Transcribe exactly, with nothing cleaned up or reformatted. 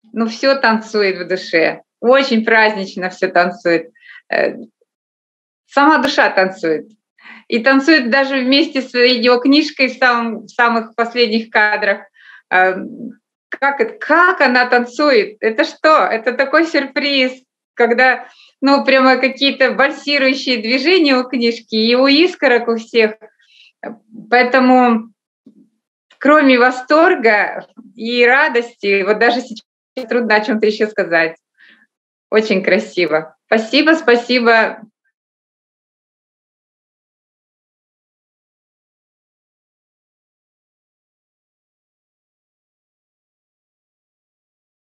Ну, все танцует в душе. Очень празднично все танцует. Э, Сама душа танцует. И танцует даже вместе с видеокнижкой в самом в самых последних кадрах. Эм, как эт как она танцует? Это что? Это такой сюрприз, когда, ну, прямо какие-то вальсирующие движения у книжки и у искорок у всех. Э, Поэтому кроме восторга и радости, вот даже сейчас трудно о чем то еще сказать. Очень красиво. Спасибо, спасибо